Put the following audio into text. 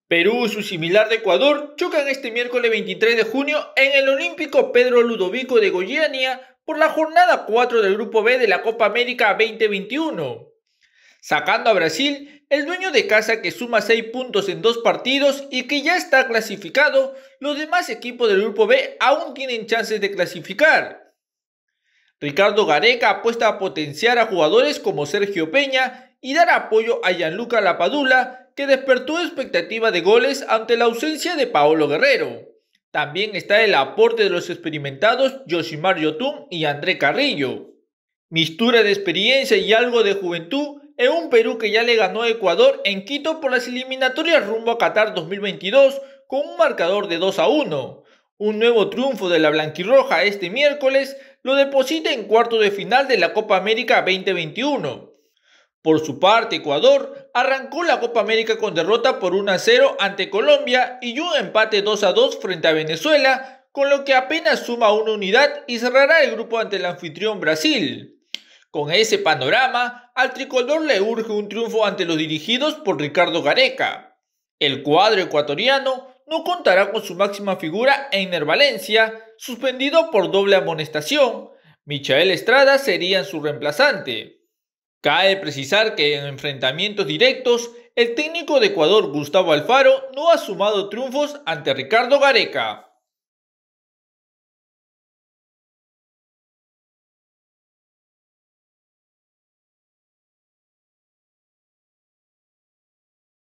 Perú y su similar de Ecuador chocan este miércoles 23 de junio en el Olímpico Pedro Ludovico de Goiânia por la jornada 4 del Grupo B de la Copa América 2021. Sacando a Brasil, el dueño de casa que suma 6 puntos en 2 partidos y que ya está clasificado, los demás equipos del Grupo B aún tienen chances de clasificar. Ricardo Gareca apuesta a potenciar a jugadores como Sergio Peña y dar apoyo a Gianluca Lapadula, que despertó expectativa de goles ante la ausencia de Paolo Guerrero. También está el aporte de los experimentados Yoshimar Yotun y André Carrillo. Mistura de experiencia y algo de juventud en un Perú que ya le ganó a Ecuador en Quito por las eliminatorias rumbo a Qatar 2022 con un marcador de 2-1. Un nuevo triunfo de la blanquirroja este miércoles lo deposita en cuarto de final de la Copa América 2021. Por su parte, Ecuador arrancó la Copa América con derrota por 1-0 ante Colombia y un empate 2-2 frente a Venezuela, con lo que apenas suma una unidad y cerrará el grupo ante el anfitrión Brasil. Con ese panorama, al tricolor le urge un triunfo ante los dirigidos por Ricardo Gareca. El cuadro ecuatoriano no contará con su máxima figura Einer Valencia, suspendido por doble amonestación. Michael Estrada sería su reemplazante. Cabe precisar que en enfrentamientos directos, el técnico de Ecuador Gustavo Alfaro no ha sumado triunfos ante Ricardo Gareca.